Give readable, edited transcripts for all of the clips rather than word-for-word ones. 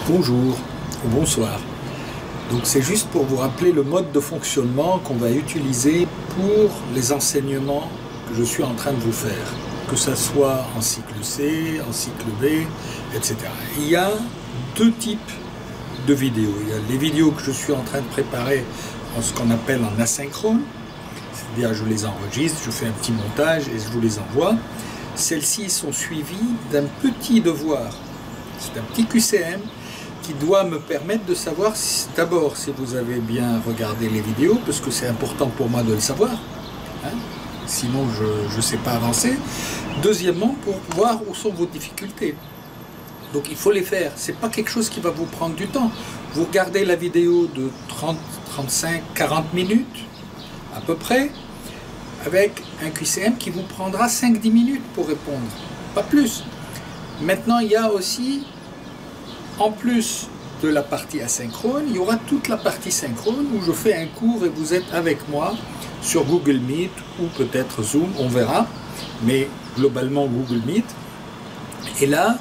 Bonjour ou bonsoir. Donc c'est juste pour vous rappeler le mode de fonctionnement qu'on va utiliser pour les enseignements que je suis en train de vous faire, que ce soit en cycle C, en cycle B, etc. Il y a deux types de vidéos. Il y a les vidéos que je suis en train de préparer en ce qu'on appelle en asynchrone, c'est-à-dire je les enregistre, je fais un petit montage et je vous les envoie. Celles-ci sont suivies d'un petit devoir, c'est un petit QCM qui doit me permettre de savoir d'abord si vous avez bien regardé les vidéos, parce que c'est important pour moi de le savoir, hein, sinon je ne sais pas avancer. Deuxièmement, pour voir où sont vos difficultés. Donc il faut les faire, ce n'est pas quelque chose qui va vous prendre du temps. Vous regardez la vidéo de 30, 35, 40 minutes à peu près, avec un QCM qui vous prendra 5-10 minutes pour répondre, pas plus. Maintenant il y a aussi, en plus de la partie asynchrone, il y aura toute la partie synchrone où je fais un cours et vous êtes avec moi sur Google Meet ou peut-être Zoom, on verra, mais globalement Google Meet. Et là,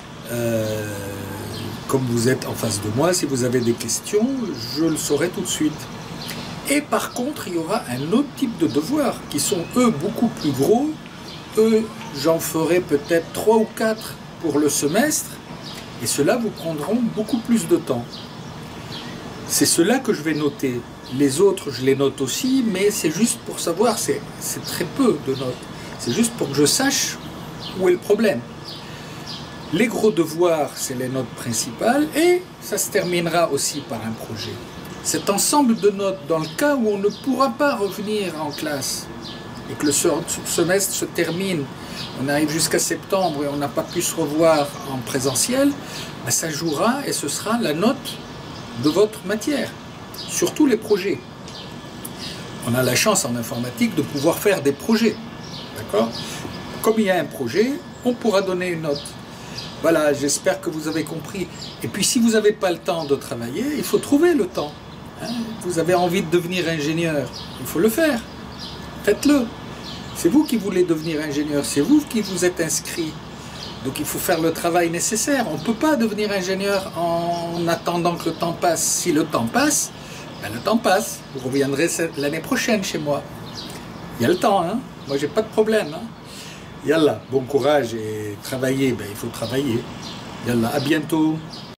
comme vous êtes en face de moi, si vous avez des questions, je le saurai tout de suite. Et par contre, il y aura un autre type de devoirs qui sont eux beaucoup plus gros. Eux, j'en ferai peut-être 3 ou 4 pour le semestre. Et ceux-là vous prendront beaucoup plus de temps. C'est ceux-là que je vais noter. Les autres, je les note aussi, mais c'est juste pour savoir, c'est très peu de notes. C'est juste pour que je sache où est le problème. Les gros devoirs, c'est les notes principales, et ça se terminera aussi par un projet. Cet ensemble de notes, dans le cas où on ne pourra pas revenir en classe, et que le semestre se termine, on arrive jusqu'à septembre et on n'a pas pu se revoir en présentiel, ben ça jouera et ce sera la note de votre matière, surtout les projets. On a la chance en informatique de pouvoir faire des projets, d'accord? Comme il y a un projet, on pourra donner une note. Voilà, j'espère que vous avez compris. Et puis si vous n'avez pas le temps de travailler, il faut trouver le temps. Hein? Vous avez envie de devenir ingénieur, il faut le faire. Faites-le. C'est vous qui voulez devenir ingénieur, c'est vous qui vous êtes inscrit. Donc il faut faire le travail nécessaire. On ne peut pas devenir ingénieur en attendant que le temps passe. Si le temps passe, ben le temps passe. Vous reviendrez l'année prochaine chez moi. Il y a le temps, hein. Moi j'ai pas de problème. Hein. Yallah, bon courage et travailler, ben, il faut travailler. Yallah, à bientôt.